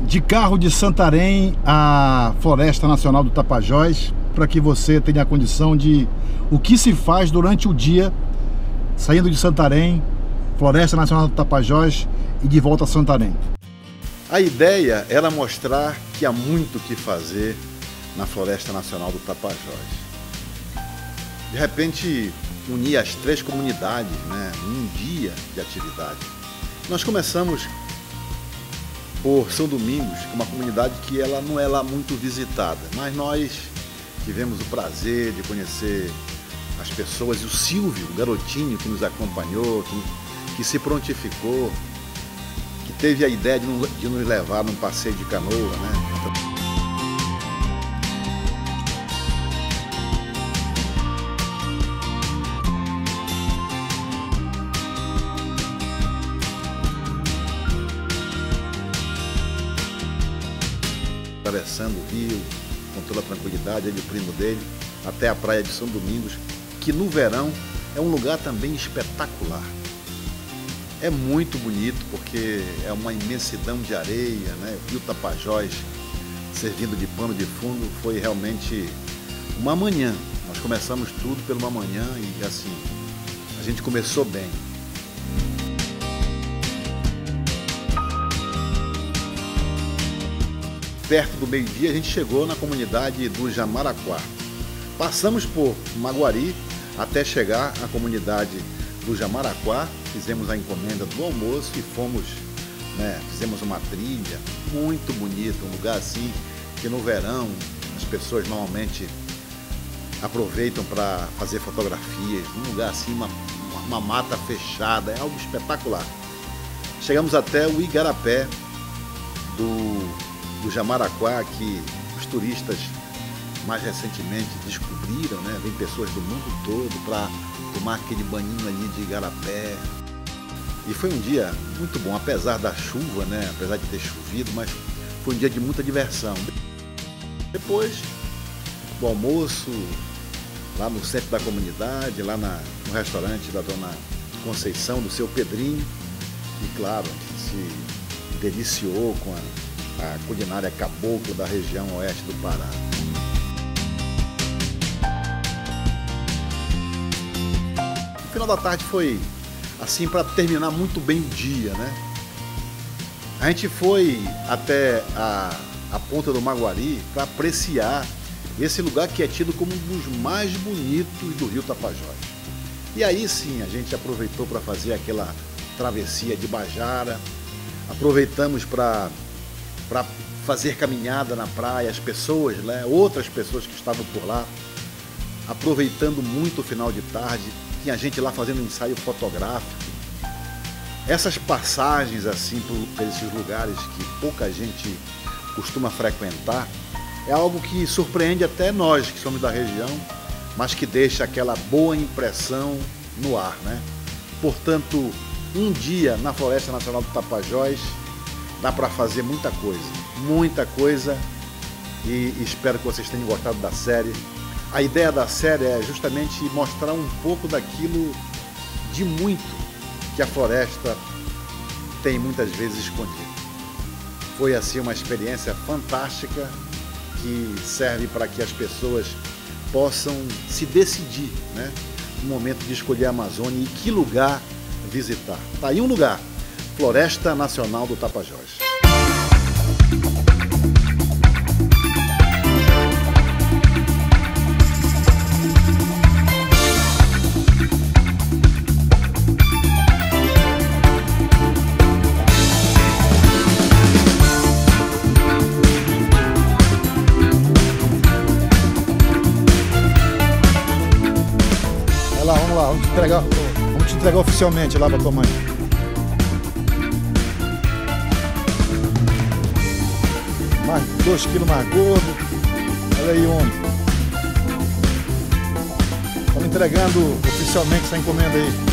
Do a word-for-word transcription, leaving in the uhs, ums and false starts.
de carro de Santarém à Floresta Nacional do Tapajós, para que você tenha a condição de o que se faz durante o dia, saindo de Santarém, Floresta Nacional do Tapajós e de volta a Santarém. A ideia era mostrar que há muito o que fazer na Floresta Nacional do Tapajós. De repente, unir as três comunidades, né, em um dia de atividade. Nós começamos por São Domingos, que é uma comunidade que ela não é lá muito visitada, mas nós tivemos o prazer de conhecer as pessoas, e o Silvio, o garotinho que nos acompanhou, que, que se prontificou, que teve a ideia de, de nos levar num passeio de canoa, né? Atravessando o rio com toda a tranquilidade, ele e o primo dele, até a praia de São Domingos, que no verão é um lugar também espetacular. É muito bonito porque é uma imensidão de areia, né? O rio Tapajós servindo de pano de fundo. Foi realmente uma manhã. Nós começamos tudo por uma manhã e assim, a gente começou bem. Perto do meio-dia a gente chegou na comunidade do Jamaraquá. Passamos por Maguari até chegar à comunidade do Jamaraquá, fizemos a encomenda do almoço e fomos, né, fizemos uma trilha muito bonita, um lugar assim que no verão as pessoas normalmente aproveitam para fazer fotografias, um lugar assim, uma, uma mata fechada, é algo espetacular. Chegamos até o Igarapé do do Jamaraquá, que os turistas mais recentemente descobriram, né? Vem pessoas do mundo todo para tomar aquele banhinho ali de igarapé. E foi um dia muito bom, apesar da chuva, né? Apesar de ter chovido, mas foi um dia de muita diversão. Depois do almoço, lá no centro da comunidade, lá na, no restaurante da dona Conceição, do seu Pedrinho, e claro, se deliciou com a a culinária caboclo da região oeste do Pará. O final da tarde foi assim para terminar muito bem o dia, né? A gente foi até a, a ponta do Maguari para apreciar esse lugar que é tido como um dos mais bonitos do rio Tapajós. E aí sim a gente aproveitou para fazer aquela travessia de Bajara, aproveitamos para para fazer caminhada na praia, as pessoas, né, outras pessoas que estavam por lá, aproveitando muito o final de tarde, tinha gente lá fazendo ensaio fotográfico. Essas passagens assim por esses lugares que pouca gente costuma frequentar, é algo que surpreende até nós que somos da região, mas que deixa aquela boa impressão no ar, né? Portanto, um dia na Floresta Nacional do Tapajós dá para fazer muita coisa, muita coisa, e espero que vocês tenham gostado da série. A ideia da série é justamente mostrar um pouco daquilo de muito que a floresta tem muitas vezes escondido. Foi assim uma experiência fantástica que serve para que as pessoas possam se decidir, né, no momento de escolher a Amazônia e que lugar visitar. Tá aí um lugar. Floresta Nacional do Tapajós. Vai lá, vamos lá, vamos te entregar, vamos te entregar oficialmente lá para tua mãe. Mais dois quilos mais gordo. Olha aí, homem. Estamos entregando oficialmente essa encomenda aí.